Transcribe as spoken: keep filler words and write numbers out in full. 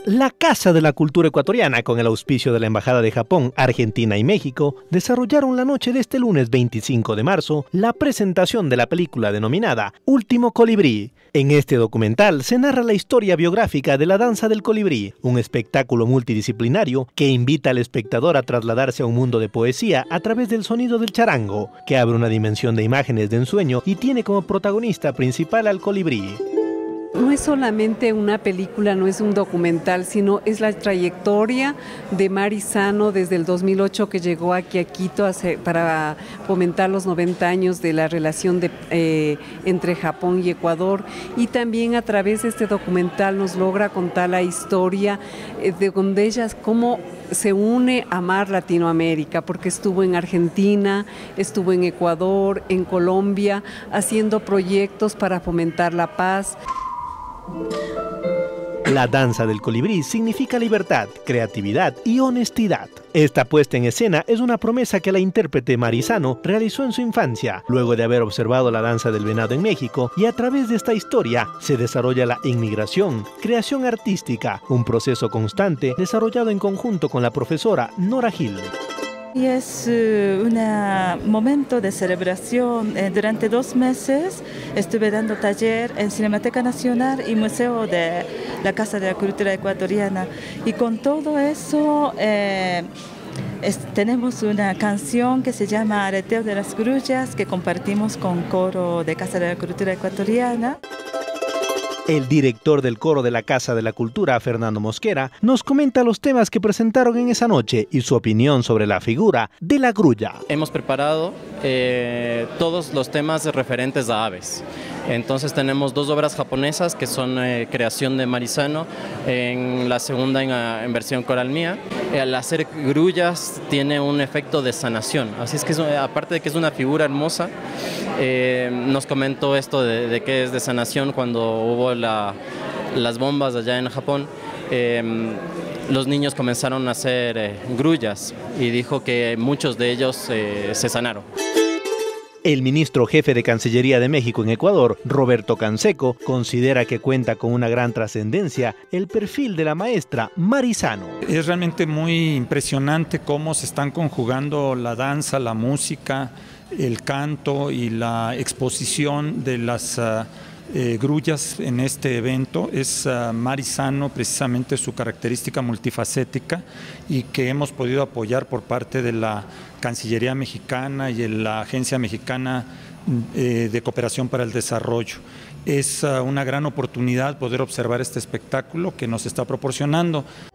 La Casa de la Cultura Ecuatoriana, con el auspicio de la Embajada de Japón, Argentina y México, desarrollaron la noche de este lunes veinticinco de marzo la presentación de la película denominada Último Colibrí. En este documental se narra la historia biográfica de la danza del colibrí, un espectáculo multidisciplinario que invita al espectador a trasladarse a un mundo de poesía a través del sonido del charango, que abre una dimensión de imágenes de ensueño y tiene como protagonista principal al colibrí. No es solamente una película, no es un documental, sino es la trayectoria de Marizano desde el dos mil ocho que llegó aquí a Quito hace, para fomentar los noventa años de la relación de, eh, entre Japón y Ecuador, y también a través de este documental nos logra contar la historia eh, de donde ella cómo se une a Amar Latinoamérica, porque estuvo en Argentina, estuvo en Ecuador, en Colombia, haciendo proyectos para fomentar la paz. La danza del colibrí significa libertad, creatividad y honestidad. Esta puesta en escena es una promesa que la intérprete Marizano realizó en su infancia, luego de haber observado la danza del venado en México, y a través de esta historia se desarrolla la inmigración, creación artística, un proceso constante desarrollado en conjunto con la profesora Nora Gil. Y es uh, un momento de celebración. Eh, durante dos meses estuve dando taller en Cinemateca Nacional y Museo de la Casa de la Cultura Ecuatoriana. Y con todo eso eh, es, tenemos una canción que se llama Aleteo de las Grullas, que compartimos con coro de Casa de la Cultura Ecuatoriana. El director del coro de la Casa de la Cultura, Fernando Mosquera, nos comenta los temas que presentaron en esa noche y su opinión sobre la figura de la grulla. Hemos preparado eh, todos los temas referentes a aves. Entonces tenemos dos obras japonesas que son eh, creación de Marizano, en la segunda en, en versión coral mía. Eh, al hacer grullas tiene un efecto de sanación, así es que es, aparte de que es una figura hermosa, eh, nos comentó esto de, de que es de sanación cuando hubo la, las bombas allá en Japón. Eh, los niños comenzaron a hacer eh, grullas y dijo que muchos de ellos eh, se sanaron. El ministro jefe de Cancillería de México en Ecuador, Roberto Canseco, considera que cuenta con una gran trascendencia el perfil de la maestra Marizano. Es realmente muy impresionante cómo se están conjugando la danza, la música, el canto y la exposición de las uh, eh, grullas en este evento. Es uh, Marizano precisamente su característica multifacética y que hemos podido apoyar por parte de la Cancillería Mexicana y la Agencia Mexicana eh, de Cooperación para el Desarrollo. Es uh, una gran oportunidad poder observar este espectáculo que nos está proporcionando.